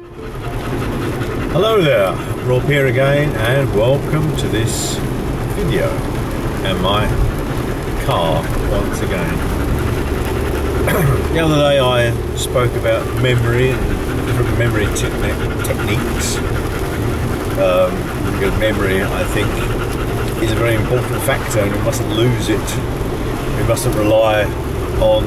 Hello there, Rob here again, and welcome to this video and my car once again. The other day I spoke about memory and different memory techniques, because memory, I think, is a very important factor and we mustn't lose it. We mustn't rely on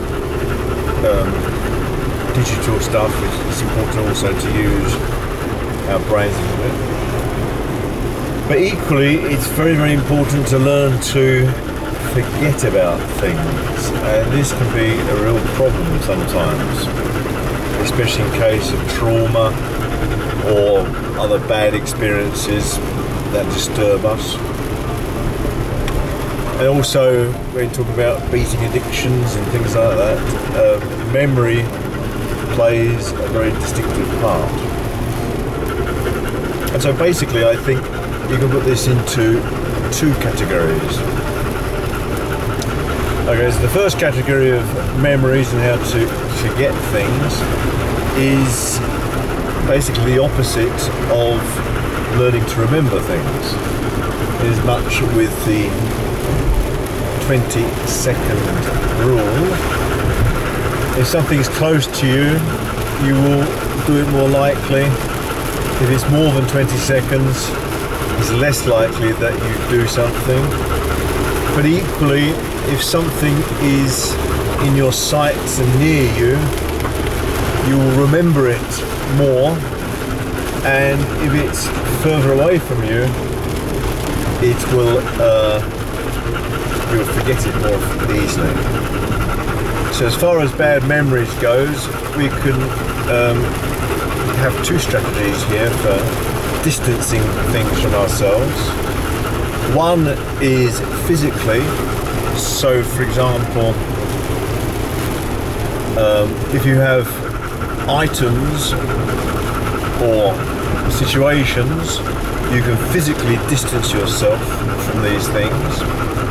digital stuff. It's important also to use our brains a little bit. But equally, it's very, very important to learn to forget about things. And this can be a real problem sometimes, especially in case of trauma or other bad experiences that disturb us. And also, when you talk about beating addictions and things like that, memory plays a very distinctive part. And so basically, I think you can put this into two categories. Okay, so the first category of memories and how to forget things is basically the opposite of learning to remember things. It is much with the 20-second rule. If something's close to you, you will do it more likely. If it's more than 20 seconds, it's less likely that you do something. But equally, if something is in your sights and near you, you will remember it more. And if it's further away from you, it will you'll forget it more easily. So as far as bad memories goes, we can have two strategies here for distancing things from ourselves. One is physically. So for example, if you have items or situations, you can physically distance yourself from these things.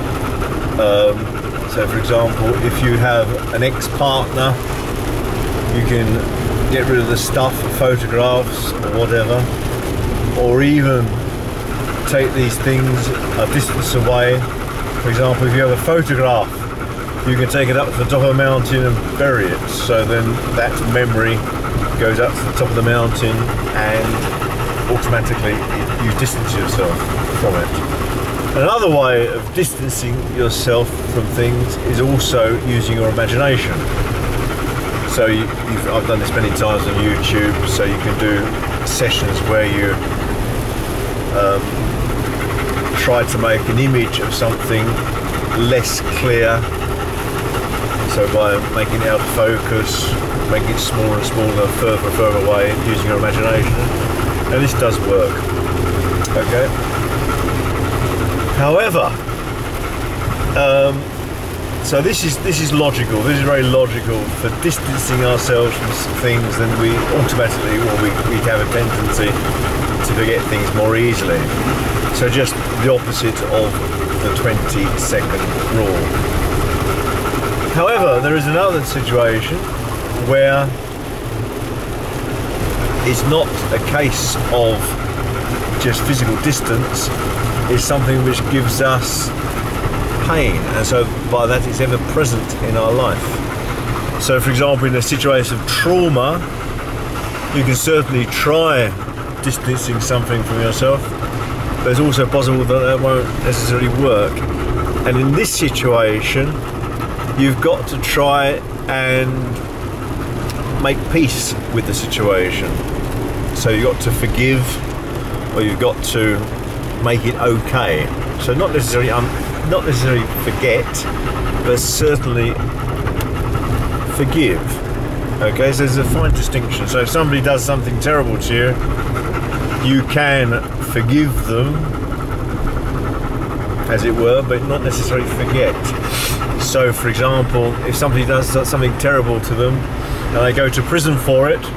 So for example, if you have an ex-partner, you can get rid of the stuff, photographs or whatever, or even take these things a distance away. For example, if you have a photograph, you can take it up to the top of a mountain and bury it, so then that memory goes up to the top of the mountain and automatically you distance yourself from it. Another way of distancing yourself from things is also using your imagination. So I've done this many times on YouTube, so you can do sessions where you try to make an image of something less clear. So by making it out of focus, making it smaller and smaller, further and further away, using your imagination. And this does work. Okay. However, so this is logical. This is very logical for distancing ourselves from things. Then we automatically, or we have a tendency to forget things more easily. So just the opposite of the 20-second rule. However, there is another situation where it's not a case of just physical distance. It's something which gives us pain, and so by that it's ever present in our life. So for example, in a situation of trauma, you can certainly try distancing something from yourself, but it's also possible that that won't necessarily work. And in this situation, you've got to try and make peace with the situation. So you've got to forgive, or you've got to make it okay. So not necessarily forget, but certainly forgive. Okay, so there's a fine distinction. So if somebody does something terrible to you, you can forgive them, as it were, but not necessarily forget. So for example, if somebody does something terrible to them and they go to prison for it,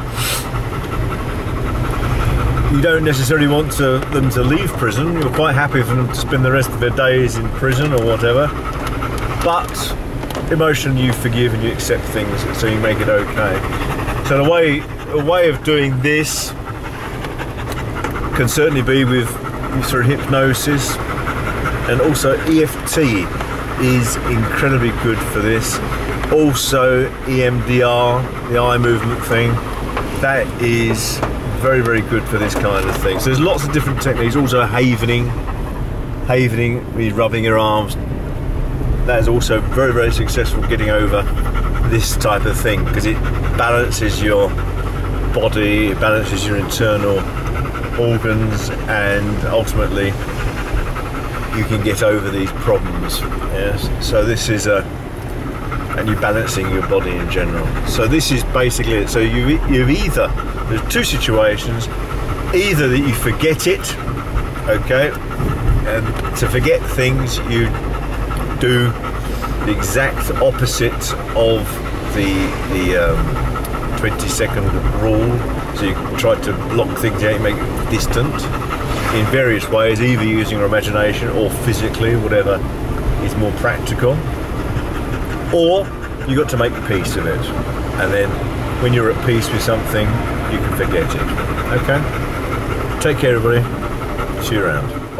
you don't necessarily want them to leave prison. You're quite happy for them to spend the rest of their days in prison or whatever, but emotionally you forgive and you accept things, so you make it okay. So a way of doing this can certainly be with sort of hypnosis, and also EFT is incredibly good for this. Also EMDR, the eye movement thing, that is very, very good for this kind of thing. So there's lots of different techniques. Also havening, rubbing your arms, that is also very, very successful getting over this type of thing, because it balances your body, it balances your internal organs, and ultimately you can get over these problems. Yes, so this is and you're balancing your body in general. So this is basically it. So you've either, there's two situations, either that you forget it, okay, and to forget things you do the exact opposite of the 20-second rule. So you try to block things out, you make it distant in various ways, either using your imagination or physically, whatever is more practical. Or you got to make peace of it, and then when you're at peace with something, you can forget it. Okay? Take care, everybody. See you around.